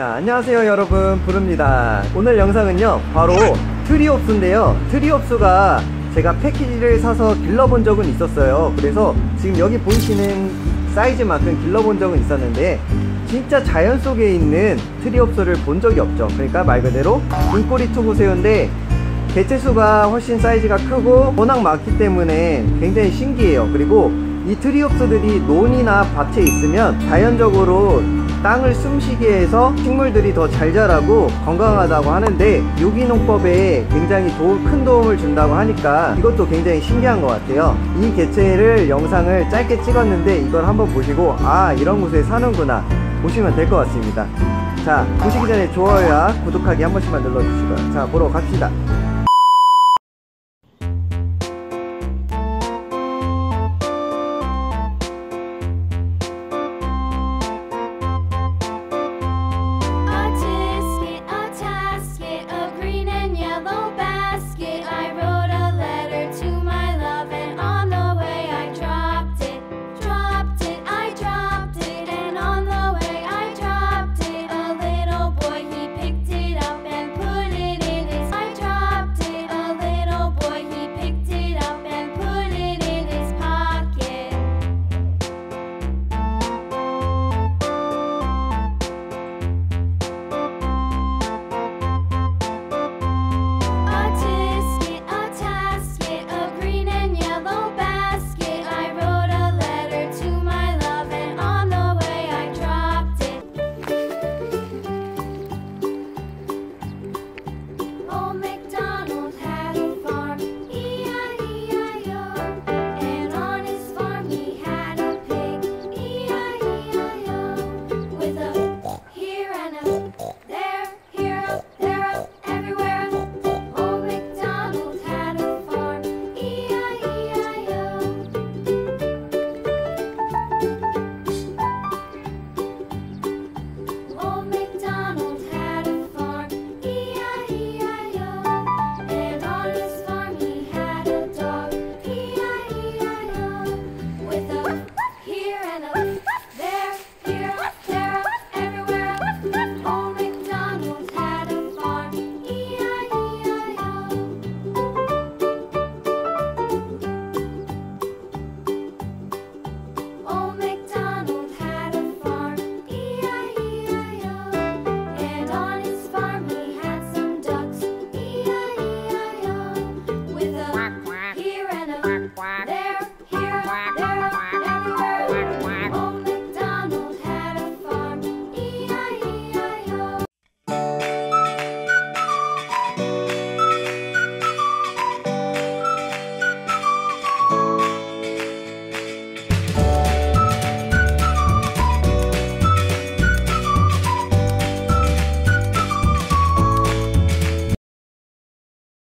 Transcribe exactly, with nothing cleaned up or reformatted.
자, 안녕하세요 여러분, 부릅니다. 오늘 영상은요 바로 트리옵스인데요, 트리옵스가 제가 패키지를 사서 길러본 적은 있었어요. 그래서 지금 여기 보이시는 사이즈만큼 길러본 적은 있었는데 진짜 자연 속에 있는 트리옵스를 본 적이 없죠. 그러니까 말 그대로 눈꼬리 투구새우인데 개체수가 훨씬 사이즈가 크고 워낙 많기 때문에 굉장히 신기해요. 그리고 이 트리옵스들이 논이나 밭에 있으면 자연적으로 땅을 숨쉬게 해서 식물들이 더 잘 자라고 건강하다고 하는데 유기농법에 굉장히 도, 큰 도움을 준다고 하니까 이것도 굉장히 신기한 것 같아요. 이 개체를 영상을 짧게 찍었는데 이걸 한번 보시고 아, 이런 곳에 사는구나 보시면 될 것 같습니다. 자, 보시기 전에 좋아요와 구독하기 한 번씩만 눌러주시고요. 자, 보러 갑시다.